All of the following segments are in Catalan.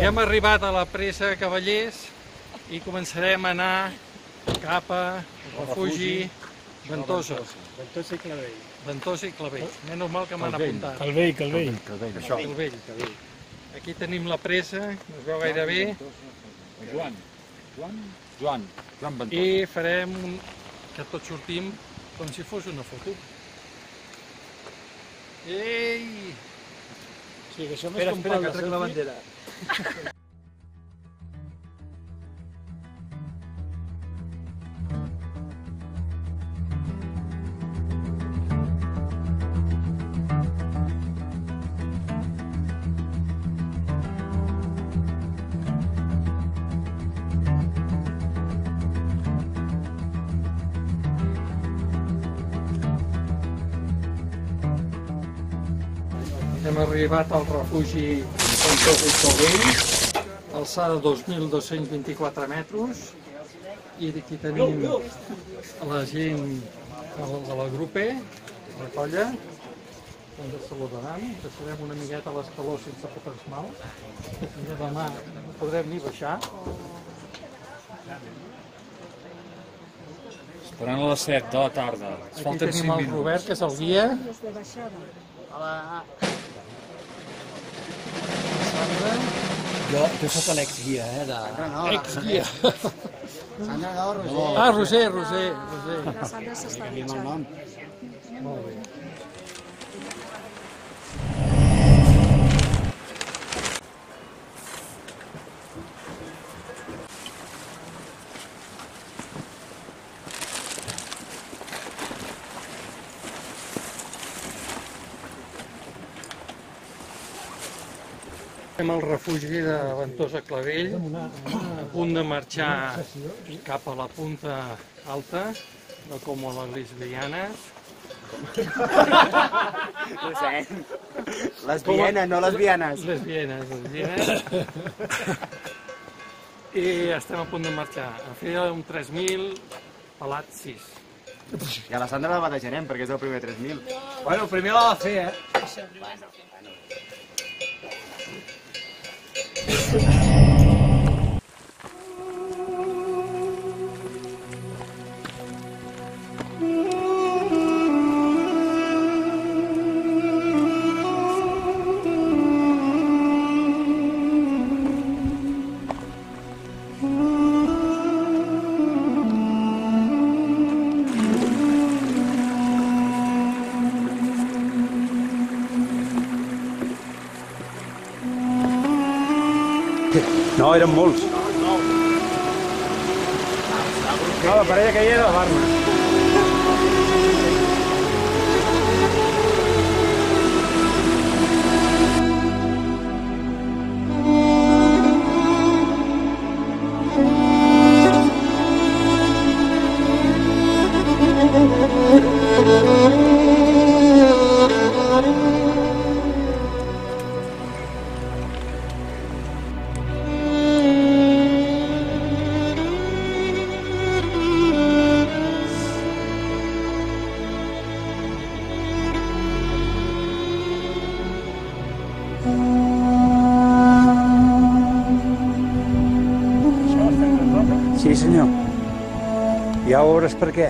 Hem arribat a la presa Cavallers i començarem a anar cap al refugi Ventosa. Ventosa i Clavell. Ventosa i Clavell. Menys mal que m'han apuntat. Calvell. Això. Calvell. Aquí tenim la presa, no es veu gaire bé. Joan Ventosa. I farem que tots sortim com si fos una foto. Ei! Sí, que això més com pal de selfie. bandera. Hem arribat al refugi Ventosa i Clavell, alçada 2.224 metres, i aquí tenim la gent de la grupe, la colla, ens saludaran, deixarem una miqueta a l'escaló sense fotre mal, i demà no podrem ni baixar. Esperant a les 7 de la tarda. Aquí tenim el Robert, que és el guia. Jo sóc l'ex-guia, Ex-guia. Sandra no, Roser. Ah, Roser. La Sandra s'està dutxant. Molt bé. Estem al refugi de Ventosa Clavell, a punt de marxar cap a la punta alta, no com a les lesbianes. Lesbianes, no lesbianes. Lesbianes. I estem a punt de marxar. A fer un 3.000, pelat 6. I a la Sandra la batejarem, perquè és el primer 3.000. Bueno, el primer l'ha de fer, No, eren molts. No, la parella que hi era la Barna. Sí, senyor. Ja veuràs per què.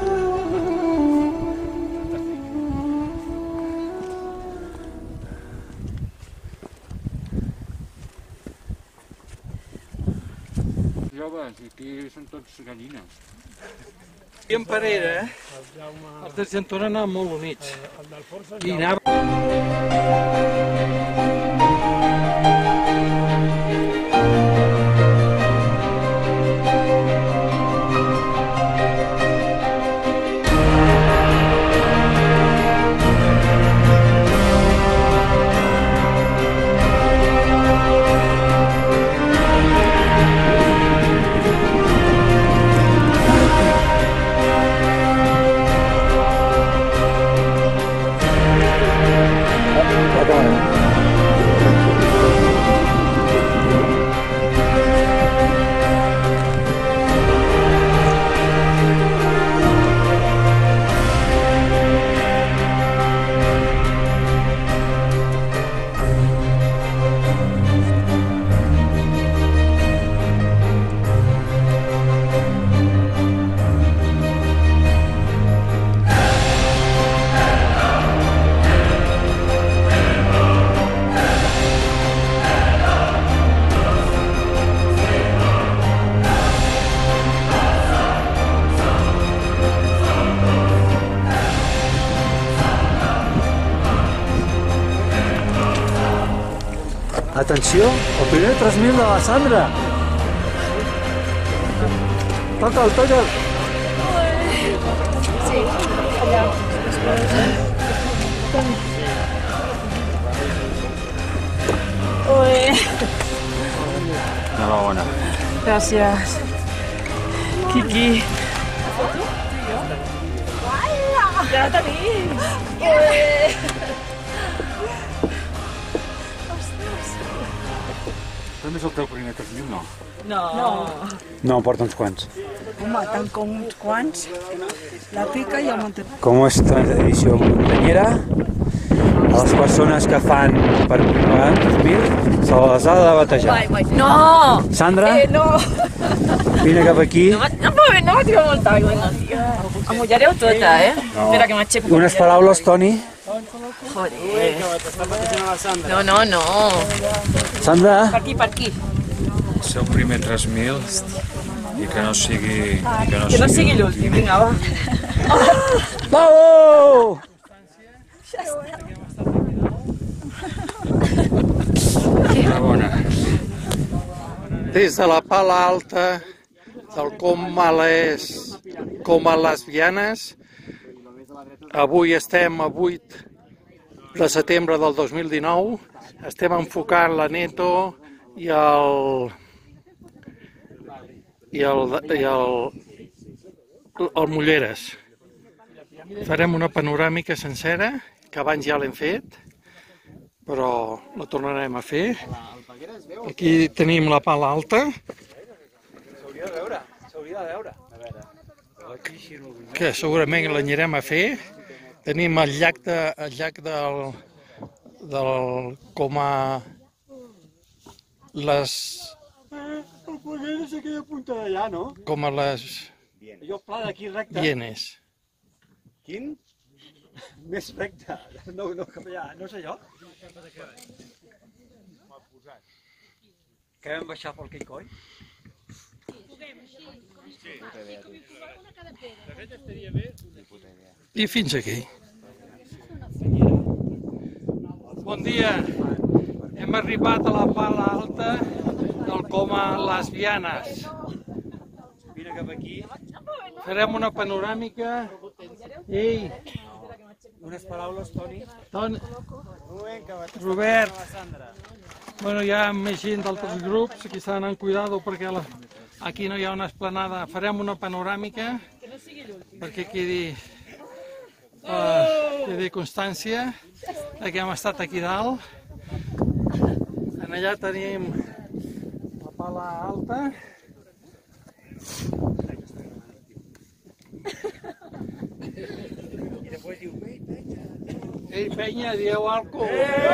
joves, i aquí són tots gallines. I en Parera, els d'Argentina anaven molt units. I anaven... Atenció, el primer 3.000 de la Sandra. Toca'l, toca'l. Sí, allà. Enhorabona. Gràcies. Quiqui. Ja la tenim! També és el teu primer 3.000, no? No. No, porta uns quants. Home, tant com uns quants, la pica i el monte. Com és tradició muntanyera, a les persones que fan per pagar 3.000 se les ha de batejar. No! Sandra, No! vine cap aquí. No m'atriu molta aigua, no, tio. Em mullareu tota, Espera que m'aixeco. Unes paraules, Toni. Joder. No. Sandra, Per aquí. El seu primer 3.000 i que no sigui... Que no sigui l'últim, vinga, va. bravo! Enhorabona. Des de la Pala Alta, del Coma Lesbianes, avui estem a 8 de setembre del 2019, estem enfocant la Neto i el Mulleres. Farem una panoràmica sencera, que abans ja l'hem fet, però la tornarem a fer. Aquí tenim la Pala Alta, que segurament l'anirem a fer. Tenim el llac del Coma les... El poder és aquella punta d'allà, no? Com a les Allò pla d'aquí recte. hienes. Quin? Més recte. No, cap allà. No és allò? Que vam baixar pel Quicoi? I fins aquí. Bon dia. Hem arribat a la Pala Alta del Coma Lesbianes. Vine cap aquí. Farem una panoràmica. Ei, Unes paraules, Toni. Robert. Bueno, hi ha més gent d'altres grups que s'han anat cuidado perquè aquí no hi ha una esplanada. Farem una panoràmica perquè quedi constància que hem estat aquí dalt. En allà tenim la Pala Alta. Ei, penya, dieu algo.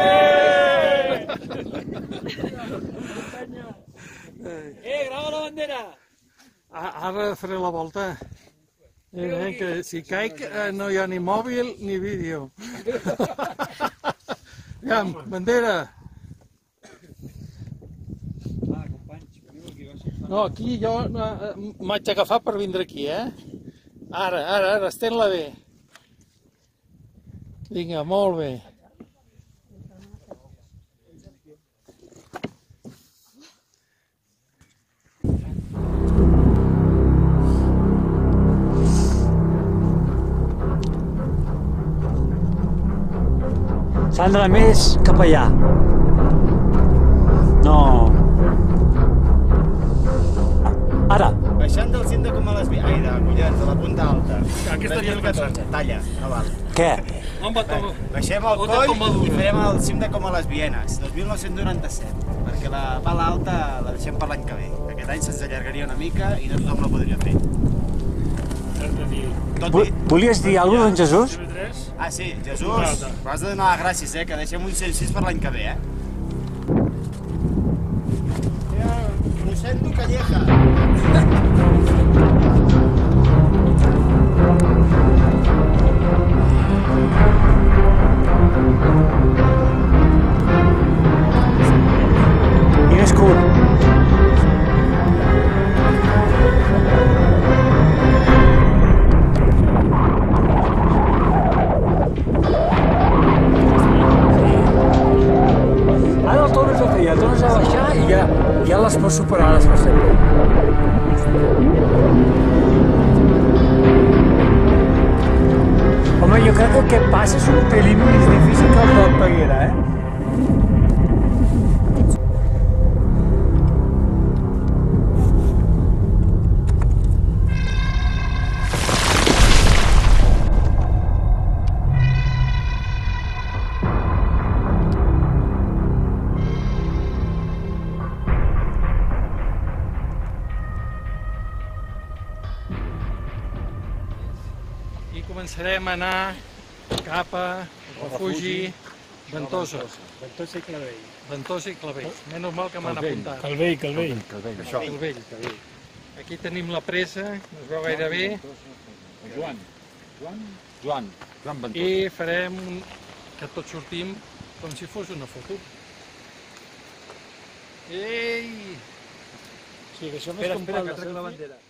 Grava la bandera! Ara faré la volta. Que si caic no hi ha ni mòbil ni vídeo. Aviam, bandera. No, aquí jo m'haig d'agafar per vindre aquí, Ara, estén-la bé. Vinga, molt bé. Sandra, més cap allà. No. Ara. Baixant del cim de Coma Lesbianes, ai, de Collons, de la punta alta. Aquesta ja no 14, talla, no val. Què? Baixem al coll i farem el cim de Coma Lesbianes, 2997, perquè la Pala Alta la deixem per l'any que ve. Aquest any se'ns allargaria una mica i no tothom la podria fer. Volies dir alguna cosa, d'en Jesús? Ah, sí, Jesús, m'has de donar les gràcies, que deixem un 106 per l'any que ve, Rosendo Calleja. I més curt. Ara el tornes a fer, ja podemos superar l'estació. Home, jo crec que el que passa és un pelín més difícil que el d'Orpeguera, eh? I començarem a anar cap al refugi Ventosa. Ventosa i Clavell. Ventosa i Clavell. Menys mal que m'han apuntat. Calvell. Calvell. Aquí tenim la presa, no es veu gaire bé. Joan Ventosa. I farem que tots sortim com si fos una foto. Ei! Sí, que això m'és com Pau, que trec la bandera.